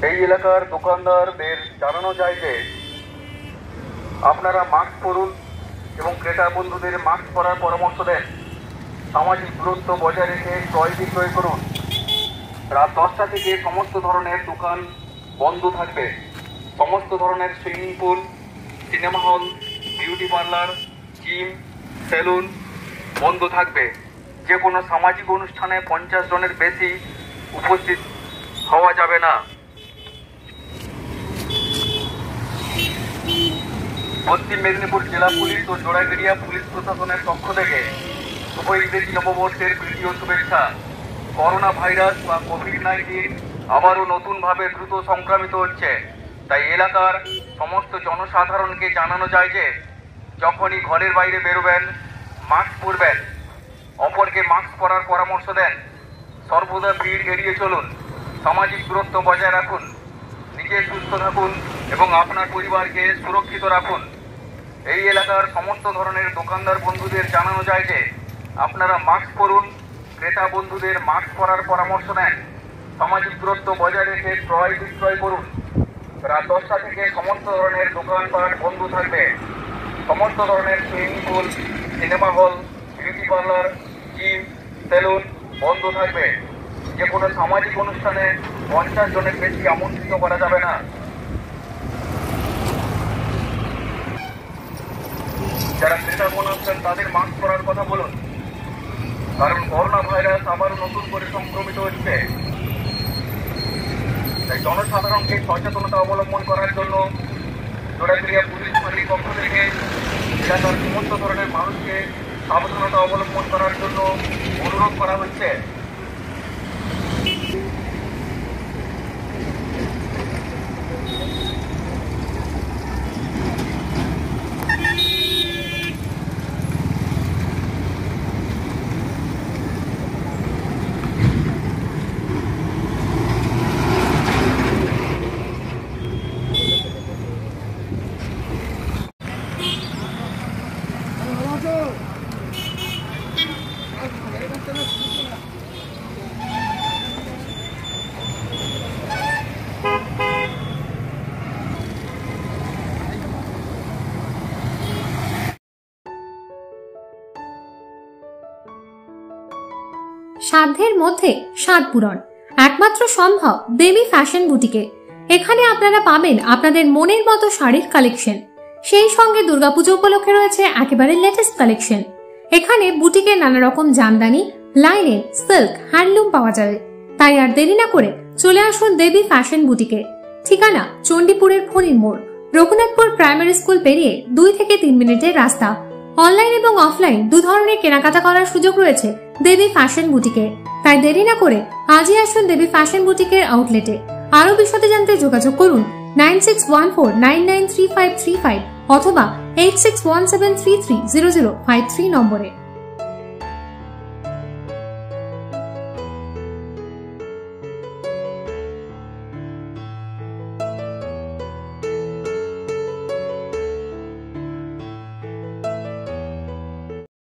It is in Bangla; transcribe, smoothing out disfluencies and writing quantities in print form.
এই এলাকার দোকানদারদের জানানো যায় যে আপনারা মাস্ক পরুন এবং ক্রেতা বন্ধুদের মাস্ক পরার পরামর্শ দেন। সামাজিক দূরত্ব বজায় রেখে ক্রয় বিক্রয় করুন। রাত 10টা থেকে সমস্ত ধরনের দোকান বন্ধ থাকবে। সমস্ত ধরনের swimming pool, cinema hall, beauty parlour, gym, salon বন্ধ থাকবে। যে কোনো সামাজিক অনুষ্ঠানে 50 জনের বেশি উপস্থিত হওয়া যাবে না। পশ্চিম মেদিনীপুর জেলা পুলিশ ও জোড়াগড়িয়া পুলিশ প্রশাসনের পক্ষ থেকে শুভ ইংরেজি নববর্ষের প্রীতি ও শুভেচ্ছা। করোনা ভাইরাস বা কোভিড-19 আবারও নতুনভাবে দ্রুত সংক্রামিত হচ্ছে, তাই এলাকার সমস্ত জনসাধারণকে জানানো যায় যে যখনই ঘরের বাইরে বেরোবেন মাস্ক পরবেন, অপরকে মাস্ক পরার পরামর্শ দেন। সর্বদা ভিড় এড়িয়ে চলুন, সামাজিক দূরত্ব বজায় রাখুন, নিজে সুস্থ থাকুন এবং আপনার পরিবারকে সুরক্ষিত রাখুন। এই এলাকার সমস্ত ধরনের দোকানদার বন্ধুদের জানানো যায় যে আপনারা মাস্ক পরুন, ক্রেতা বন্ধুদের মাস্ক পরার পরামর্শ দেন। সামাজিক দূরত্ব বজায় রেখে ক্রয় বিক্রয় করুন। রাত 10টা থেকে সমস্ত ধরনের দোকানপাট বন্ধ থাকবে। সমস্ত ধরনের swimming pool, cinema hall, beauty parlour, gym, salon বন্ধ থাকবে। যে কোনো সামাজিক অনুষ্ঠানে 50 জনের বেশি আমন্ত্রিত করা যাবে না। যারা ক্রেতা মনে হচ্ছেন তাদের মাস্ক পরার কথা বলুন, কারণ করোনা ভাইরাস আবারও নতুন করে সংক্রমিত হচ্ছে। তাই জনসাধারণকে সচেতনতা অবলম্বন করার জন্য জোড়াগড়িয়া পুলিশ ফাঁড়ির পক্ষ থেকে এলাকার সমস্ত ধরনের মানুষকে সাবধানতা অবলম্বন করার জন্য অনুরোধ করা হচ্ছে। সাধ্যের মধ্যে স্বাদ পূরণ একমাত্র সম্ভব দেবী ফ্যাশন বুটিকে। এখানে আপনারা পাবেন আপনাদের মনের মতো শাড়ির কালেকশন, সেই সঙ্গে দুর্গাপুজো উপলক্ষে রয়েছে একেবারে লেটেস্ট কালেকশন। এখানে বুটিকে নানা রকম জামদানি, লাইনের, সিল্ক, হ্যান্ডলুম পাওয়া যাবে। তাই আর দেরি না করে চলে আসুন দেবী ফ্যাশন বুটিকে। ঠিকানা চণ্ডীপুরের ফণির মোড়, রঘুনাথপুর প্রাইমারি স্কুল পেরিয়ে 2 থেকে 3 মিনিটের রাস্তা। অনলাইন এবং অফলাইন দু ধরনের কেনাকাটা করার সুযোগ রয়েছে দেবী ফ্যাশন বুটিকে। তাই দেরি না করে আজই আসুন দেবী ফ্যাশন বুটিকের আউটলেটে। আরো বিশদে জানতে যোগাযোগ করুন 9614993535 অথবা 8617330053 নম্বরে।